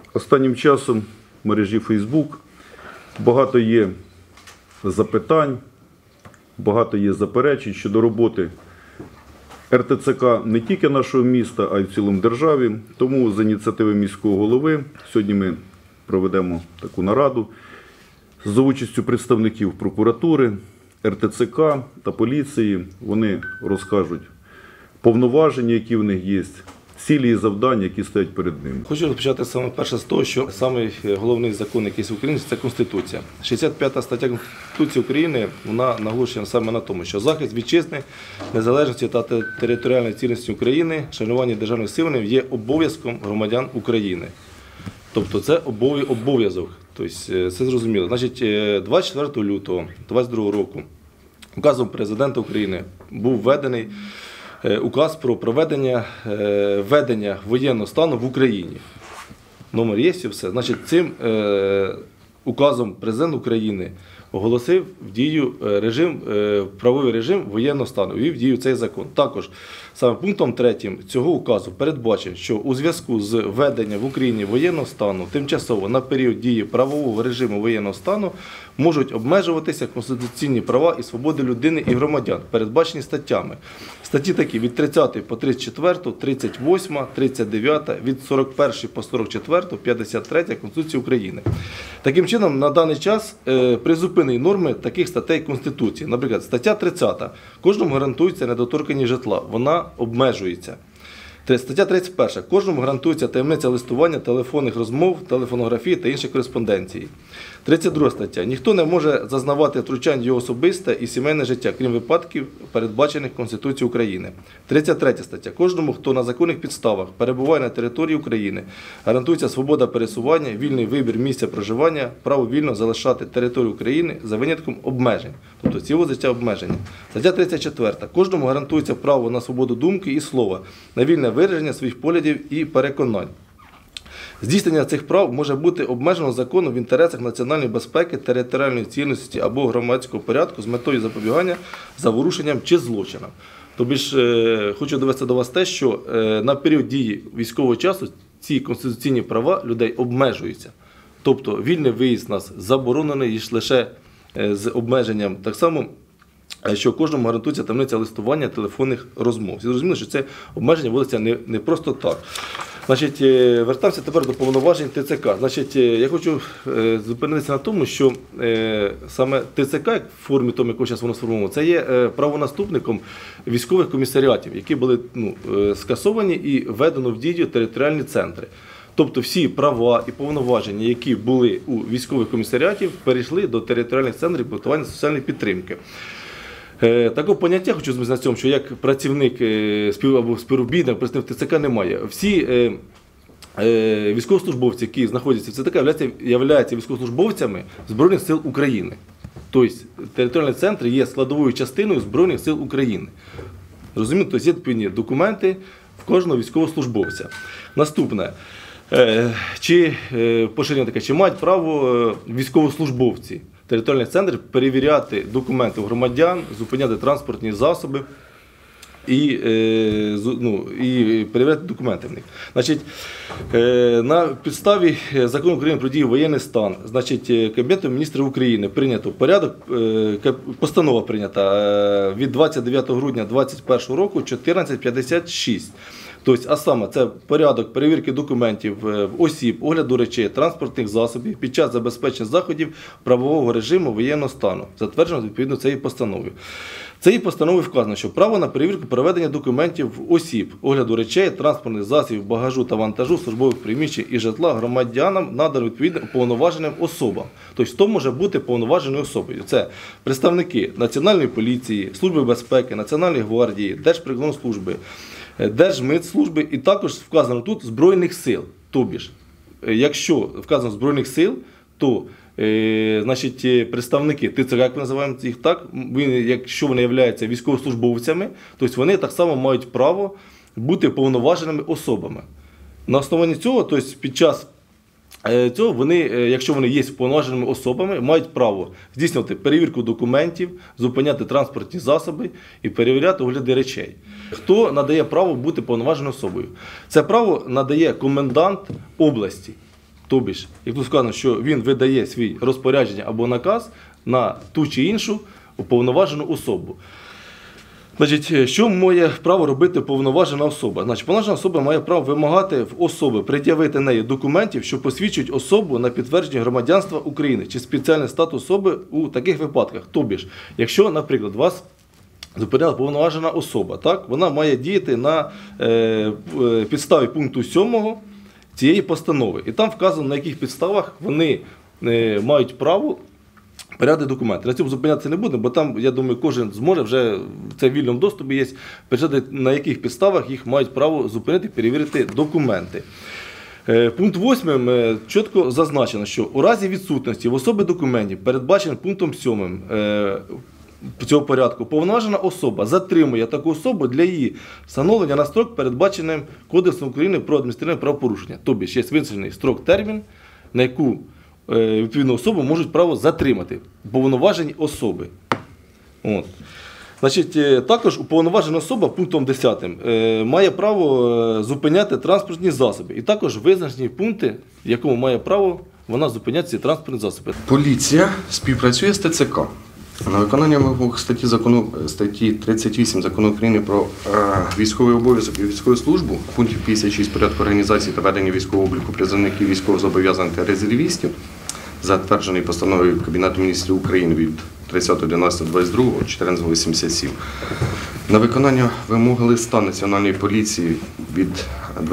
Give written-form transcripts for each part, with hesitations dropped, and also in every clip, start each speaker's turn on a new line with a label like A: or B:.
A: Останнім часом в мережі Facebook багато є запитань, багато є заперечень щодо роботи РТЦК не тільки нашого міста, а й в цілому державі. Тому з ініціативи міського голови сьогодні ми проведемо таку нараду за участю представників прокуратури, РТЦК та поліції. Вони розкажуть повноваження, які в них є, цілі і завдання, які стоять перед ними.
B: Хочу розпочати саме перше з того, що самий головний закон, який в Україні, це Конституція. 65 стаття Конституції України, вона наголошує саме на тому, що захист вітчизни, незалежності та територіальної цілісності України, шанування державних символів є обов'язком громадян України. Тобто це обов'язок. Тобто це зрозуміло. Значить, 24 лютого 2022 року указом президента України був введений указ про проведення введення воєнного стану в Україні. Номер є і все. Значить, цим указом президент України оголосив в дію правовий режим воєнного стану, ввів в дію цей закон. Також саме пунктом 3 цього указу передбачено, що у зв'язку з введенням в Україні воєнного стану тимчасово на період дії правового режиму воєнного стану можуть обмежуватися конституційні права і свободи людини і громадян, передбачені статтями. Статті такі від 30 по 34, 38, 39, від 41 по 44, 53 Конституції України. Таким чином, на даний час призупинені норми таких статей Конституції. Наприклад, стаття 30. Кожному гарантується недоторканність житла. Вона обмежується. Стаття 31. Кожному гарантується таємниця листування, телефонних розмов, телефонографії та іншої кореспонденції. 32 стаття. Ніхто не може зазнавати втручань в його особисте і сімейне життя, крім випадків, передбачених Конституцією України. 33 стаття. Кожному, хто на законних підставах перебуває на території України, гарантується свобода пересування, вільний вибір місця проживання, право вільно залишати територію України за винятком обмежень, тобто цілого життя обмеження. Стаття 34. Кожному гарантується право на свободу думки і слова, на вільне вираження своїх поглядів і переконань. Здійснення цих прав може бути обмежено законом в інтересах національної безпеки, територіальної цілісності або громадського порядку з метою запобігання заворушенням чи злочинам. Тобто хочу довести до вас те, що на період дії військового часу ці конституційні права людей обмежуються. Тобто вільний виїзд нас заборонений лише з обмеженням. Так само, що кожному гарантується таємниця листування, телефонних розмов. Всі зрозуміли, що це обмеження вводиться не просто так. Значить, вертаємося тепер до повноважень ТЦК. Значить, я хочу зупинитися на тому, що саме ТЦК, в формі тому, якого зараз воно сформовано, це є правонаступником військових комісаріатів, які були скасовані і введено в дію територіальні центри. Тобто всі права і повноваження, які були у військових комісаріатів, перейшли до територіальних центрів підготування соціальної підтримки. Такого поняття, хочу змінити на цьому, що як працівник або співробітник, представник ТЦК немає. Всі військовослужбовці, які знаходяться в ТЦК, являються військовослужбовцями Збройних сил України. Тобто територіальні центри є складовою частиною Збройних сил України. Розумієте? Тобто є відповідні документи в кожного військовослужбовця. Наступне. Чи поширення таке, чи мають право військовослужбовці територіальних центрів перевіряти документи громадян, зупиняти транспортні засоби і перевіряти документи в них. Значить, на підставі Закону України про дію воєнний стан, значить, Кабінетом міністрів України прийнято постанова прийнята від 29 грудня 2021 року 1456. Тобто, а саме, це порядок перевірки документів осіб, огляду речей, транспортних засобів під час забезпечення заходів правового режиму воєнного стану, затверджено відповідно цією постановою. Цією постановою вказано, що право на перевірку проведення документів осіб, огляду речей, транспортних засобів, багажу та вантажу, службових приміщень і житла громадянам надано відповідно уповноваженим особам. Тобто, хто може бути повноваженою особою? Це представники Національної поліції, Служби безпеки, Національної гвардії, Держприкордонслужби, Держмитслужби і також вказано тут Збройних сил. Тобто, якщо вказано Збройних сил, то значить, представники ТЦК, як ми називаємо їх так, якщо вони являються військовослужбовцями, то вони так само мають право бути повноваженими особами. На основанні цього, тобто під час цього вони, якщо вони є повноваженими особами, мають право здійснювати перевірку документів, зупиняти транспортні засоби і перевіряти огляди речей. Хто надає право бути повноваженою особою? Це право надає комендант області. Тобі ж, як тут сказано, що він видає свій розпорядження або наказ на ту чи іншу уповноважену особу. Значить, що має право робити уповноважена особа? Значить, уповноважена особа має право вимагати в особи пред'явити неї документів, що посвідчують особу на підтвердження громадянства України чи спеціальний статус особи у таких випадках. Тобі ж, якщо, наприклад, вас зупиняла повноважена особа, так, вона має діяти на підставі пункту 7 цієї постанови. І там вказано, на яких підставах вони мають право передати документи. На цьому зупинятися не будемо, бо там, я думаю, кожен зможе, вже це в вільному доступі є, перечитати, на яких підставах їх мають право зупинити, перевірити документи. Пункт 8 чітко зазначено, що у разі відсутності в особи документів, передбаченим пунктом 7 цього порядку, повноважена особа затримує таку особу для її встановлення на строк, передбаченим Кодексом України про адміністративне правопорушення. Тобто є визначений строк-термін, на яку відповідну особу можуть право затримати повноважені особи. От. Значить, також уповноважена особа пунктом 10 має право зупиняти транспортні засоби. І також визначені пункти, в якому має право вона зупиняти ці транспортні засоби.
C: Поліція співпрацює з ТЦК. На виконання вимог статті 38 Закону України про військовий обов'язок і військову службу, пунктів 56 порядку організації та ведення військового обліку призовників військовозобов'язаних та резервістів, затверджений постановою Кабінету міністрів України від 30.11.22 1487. На виконання вимог листа Національної поліції від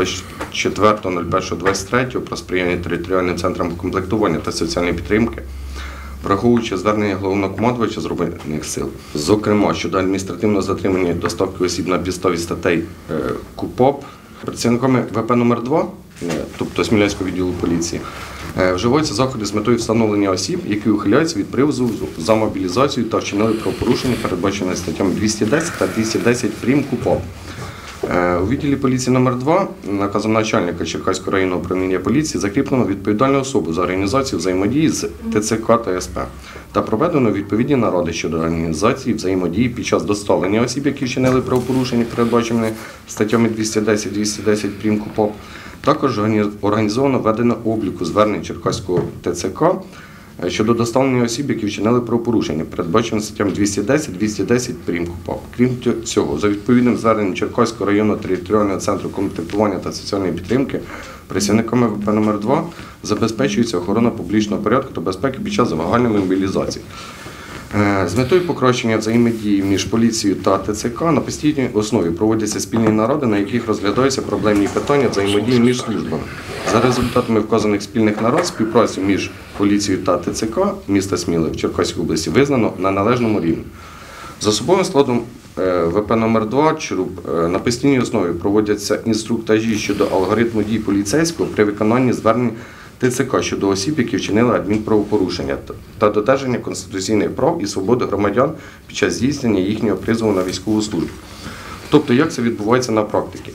C: 24.01.23 про сприяння територіальним центрам комплектування та соціальної підтримки, враховуючи звернення головнокомандувача Збройних сил, зокрема щодо адміністративного затримання і доставки осіб на підставі статей КУПАП, працівниками ВП номер 2, тобто Смілянського відділу поліції, вживаються заходи з метою встановлення осіб, які ухиляються від привозу за мобілізацію та вчинили правопорушення, передбачене статтями 210 та 210 прим. КУПАП. У відділі поліції номер 2 наказом начальника Черкаського районного управління поліції закріплено відповідальну особу за організацію взаємодії з ТЦК та СП та проведено відповідні наради щодо організації взаємодії під час доставлення осіб, які вчинили правопорушення, передбачені статтями 210-210 прим. КУПАП. Також організовано ведення обліку звернень Черкаського ТЦК щодо доставлення осіб, які вчинили правопорушення, передбачено статтями 210-210 прим. КУПАП. Крім цього, за відповідним зверненням Черкаського районного територіального центру комплектування та соціальної підтримки працівниками ВП номер 2 забезпечується охорона публічного порядку та безпеки під час загальної мобілізації. З метою покращення взаємодії між поліцією та ТЦК на постійній основі проводяться спільні наради, на яких розглядаються проблемні питання взаємодії між службами. За результатами вказаних спільних нарад співпрацю між поліцією та ТЦК міста Сміли в Черкаській області визнано на належному рівні. За особовим складом ВП номер 2 «Чоруб» на постійній основі проводяться інструктажі щодо алгоритму дій поліцейського при виконанні звернень ТЦК щодо осіб, які вчинили адмінправопорушення та додержання конституційних прав і свободи громадян під час здійснення їхнього призову на військову службу. Тобто, як це відбувається на практиці?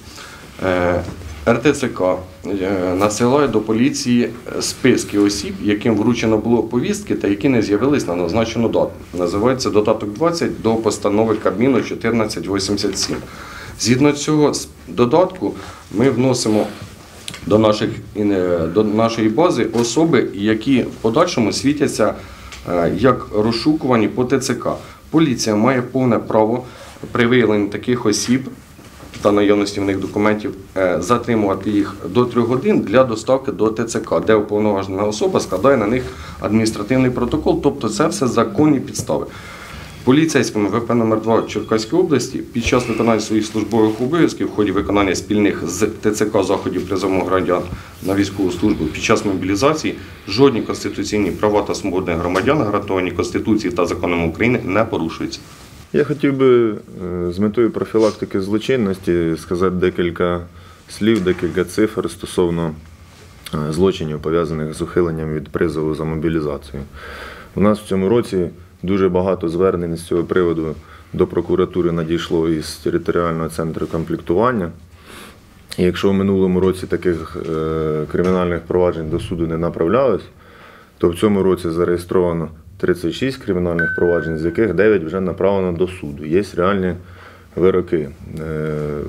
C: РТЦК надсилає до поліції списки осіб, яким вручено було повістки та які не з'явились на назначену дату. Називається додаток 20 до постанови Кабміну 1487. Згідно цього додатку ми вносимо до нашої бази особи, які в подальшому світяться як розшукувані по ТЦК. Поліція має повне право при виявленні таких осіб та наявності в них документів затримувати їх до 3 годин для доставки до ТЦК, де уповноважена особа складає на них адміністративний протокол, тобто це все законні підстави. Поліцейськими ВП номер 2 Черкаської області під час виконання своїх службових обов'язків в ході виконання спільних з ТЦК заходів призову громадян на військову службу під час мобілізації жодні конституційні права та свободи громадян, гарантовані Конституцією та законом України, не порушуються.
D: Я хотів би з метою профілактики злочинності сказати декілька слів, декілька цифр стосовно злочинів, пов'язаних з ухиленням від призову за мобілізацію. У нас в цьому році дуже багато звернень з цього приводу до прокуратури надійшло із територіального центру комплектування. І якщо в минулому році таких кримінальних проваджень до суду не направлялось, то в цьому році зареєстровано 36 кримінальних проваджень, з яких 9 вже направлено до суду. Є реальні вироки.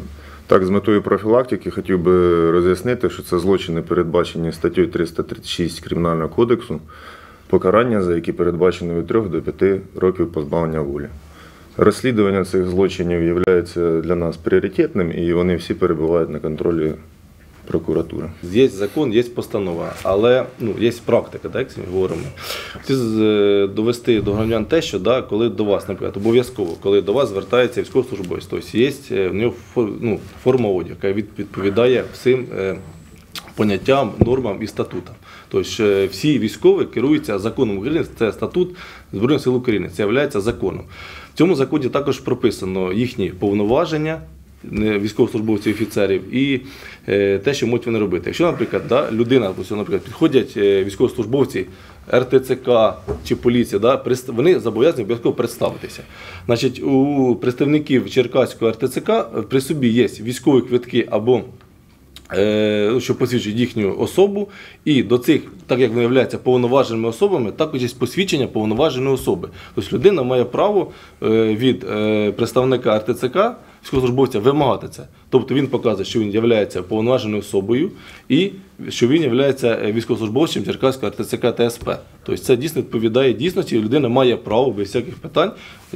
D: Так, з метою профілактики хотів би роз'яснити, що це злочини, передбачені статтею 336 Кримінального кодексу, покарання за які передбачено від 3 до 5 років позбавлення волі. Розслідування цих злочинів є для нас пріоритетним, і вони всі перебувають на контролі прокуратури.
B: Є закон, є постанова, але є практика, так, як ми говоримо. Хотів довести до громадян те, що коли до вас, наприклад, обов'язково, коли до вас звертається військовослужбовець, тобто є в нього форма одягу, яка відповідає всім поняттям, нормам і статутам. Тобто всі військові керуються законом України, це статут Збройних сил України, це є законом. В цьому законі також прописано їхні повноваження, військовослужбовців і офіцерів, і те, що можуть вони робити. Якщо, наприклад, людина, підходять військовослужбовці РТЦК чи поліція, вони зобов'язані обов'язково представитися. Значить, у представників Черкаського РТЦК при собі є військові квитки або що посвідчують їхню особу, і до цих, так як вони являються повноваженими особами, також є посвідчення повноваженої особи. Тобто людина має право від представника РТЦК, військовослужбовця, вимагати це. Тобто він показує, що він є повноваженою особою і що він є військовослужбовцем Черкаського РТЦК ТСП. Тобто це дійсно відповідає дійсності, і людина має право без всяких питань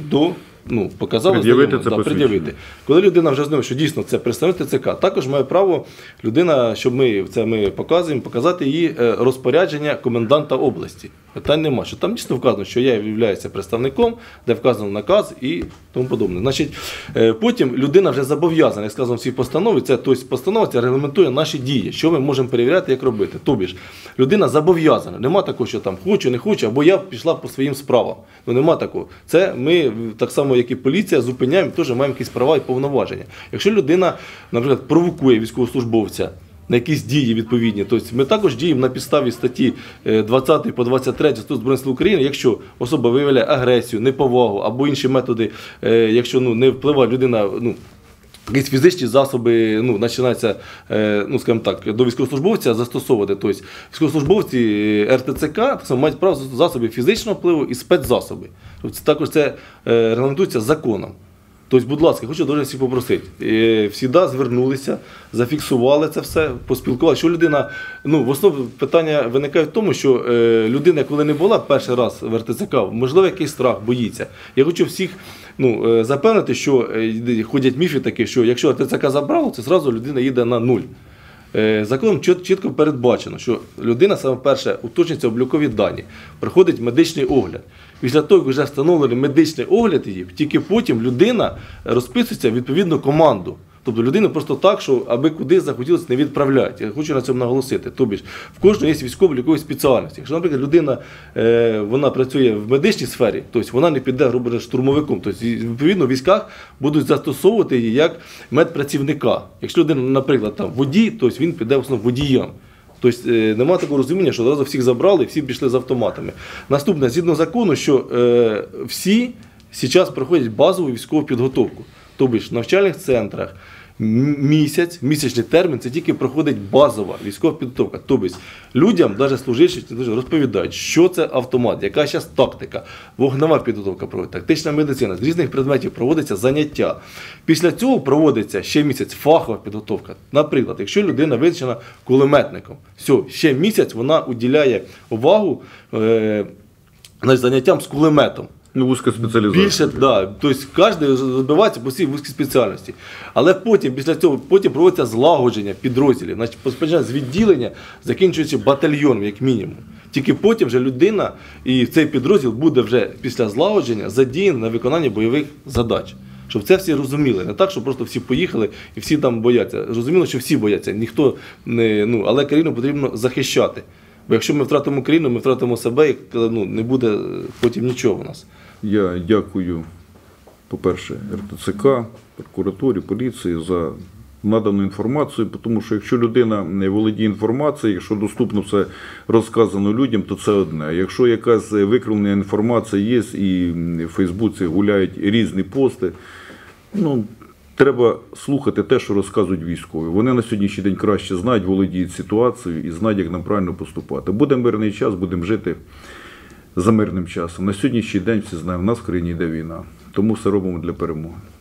B: пред'явити. Коли людина вже знає, що дійсно це представник ТЦК, також має право людина, щоб ми показуємо, показати її розпорядження коменданта області. Питань нема, що там дійсно вказано, що я являюся представником, де вказано наказ і тому подобне. Значить, потім людина вже зобов'язана, як сказано в цій постанові, постанова ця регламентує наші дії, що ми можемо перевіряти, як робити. Тобто людина зобов'язана, нема такого, що там хочу, не хочу, або я пішла по своїм справам. Нема такого. Це ми, так само як і поліція, зупиняємо, теж маємо якісь права і повноваження. Якщо людина, наприклад, провокує військовослужбовця на якісь дії відповідні, тобто ми також діємо на підставі статті 20 по 23 Статуту Збройних сил України, якщо особа виявляє агресію, неповагу або інші методи, якщо не впливає людина, якісь фізичні засоби починаються, скажімо так, до військовослужбовця застосовувати. Тобто військовослужбовці РТЦК мають право засоби фізичного впливу і спецзасоби. Тобто також це регламентується законом. Тобто, будь ласка, хочу дуже всіх попросити. Всіда звернулися, зафіксували це все, поспілкувалися. Що людина, в основному питання виникає в тому, що людина, коли не була перший раз в РТЦК, можливо, якийсь страх, боїться. Я хочу всіх запевнити, що ходять міфи такі, що якщо РТЦК забрало, це одразу людина їде на нуль. Законом чітко передбачено, що людина, саме перше, уточнюється облікові дані, проходить медичний огляд. Після того, як вже встановлений медичний огляд її, тільки потім людина розписується в відповідну команду. Тобто людину просто так, що аби куди захотілося, не відправляють. Я хочу на цьому наголосити. Тобто в кожного є військово-лікові спеціальності. Якщо, наприклад, людина вона працює в медичній сфері, тобто вона не піде, грубо кажучи, штурмовиком. Тобто, відповідно, в військах будуть застосовувати її як медпрацівника. Якщо людина, наприклад, там водій, тобто він піде в основному водієм. Тобто немає такого розуміння, що одразу всіх забрали, всі пішли з автоматами. Наступне, згідно закону, що всі зараз проходять базову військову підготовку. Тобто в навчальних центрах місячний термін, це тільки проходить базова військова підготовка. Тобто людям, навіть служивши, розповідають, що це автомат, яка зараз тактика, вогнева підготовка проводиться, тактична медицина, з різних предметів проводиться заняття. Після цього проводиться ще місяць фахова підготовка. Наприклад, якщо людина визначена кулеметником, ще місяць вона уділяє увагу заняттям з кулеметом.
A: Вузькоспеціалізація.
B: Більше, тобто кожен розбивається по всій вузькій спеціальності. Але після цього проводиться злагодження підрозділів, значить, починається з відділення, закінчуючи батальйоном, як мінімум. Тільки потім вже людина і цей підрозділ буде вже після злагодження задіяний на виконання бойових задач. Щоб це всі розуміли. Не так, що просто всі поїхали і всі там бояться. Зрозуміло, що всі бояться, ніхто не, але країну потрібно захищати. Бо якщо ми втратимо країну, ми втратимо себе, і не буде потім нічого у нас.
A: Я дякую, по-перше, РТЦК, прокуратурі, поліції за надану інформацію, тому що якщо людина не володіє інформацією, якщо доступно все розказано людям, то це одне. Якщо якась викривлена інформація є і в Фейсбуці гуляють різні пости, треба слухати те, що розказують військові. Вони на сьогоднішній день краще знають, володіють ситуацією і знають, як нам правильно поступати. Буде мирний час, будемо жити за мирним часом. На сьогоднішній день всі знають, в нас в країні йде війна. Тому все робимо для перемоги.